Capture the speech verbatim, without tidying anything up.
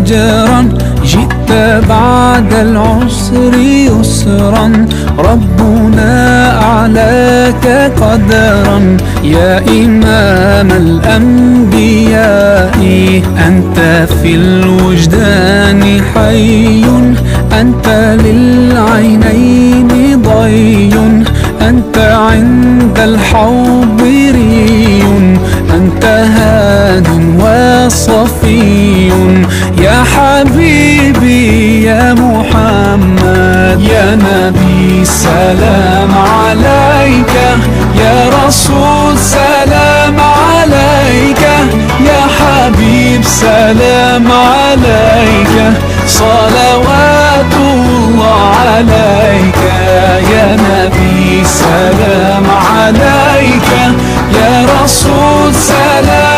أجرا، جئت بعد العسر يسرا، ربنا أعلاك قدرا. يا إمام الأنبياء أنت في الوجدان حي، أنت للعينين ضي، أنت عند الحوض ري، أنت هاد وصفي. يا حبيبي يا محمد، يا نبي سلام عليك، يا رسول سلام عليك، يا حبيب سلام عليك، صلوات الله عليك. يا نبي سلام عليك، يا رسول سلام